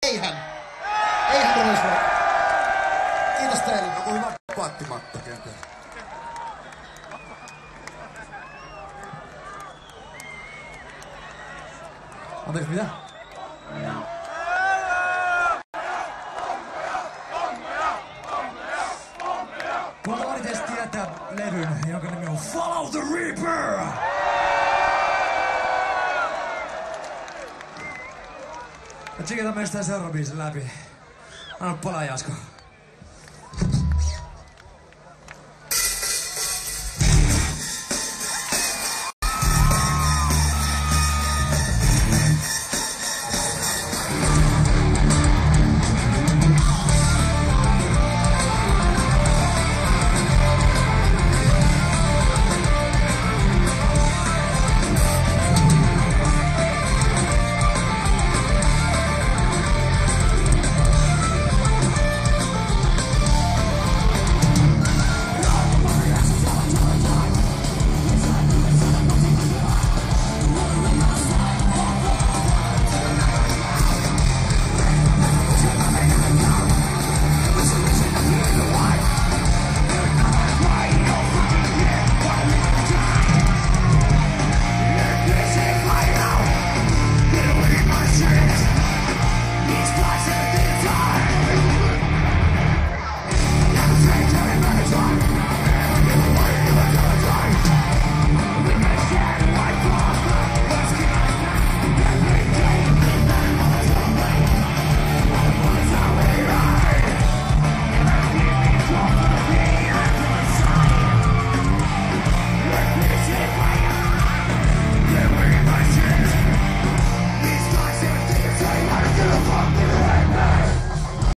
Eihän Rolls-Royce. Kiitos teille. Joku hyvä pattimatto kenties. Anteeksi, mitä? Kuinka moni teistä tietää levyn, jonka nimi on Follow the Reaper? Ja tsikataan meistä seuraava biisin läpi. Anna palaa, Jasko.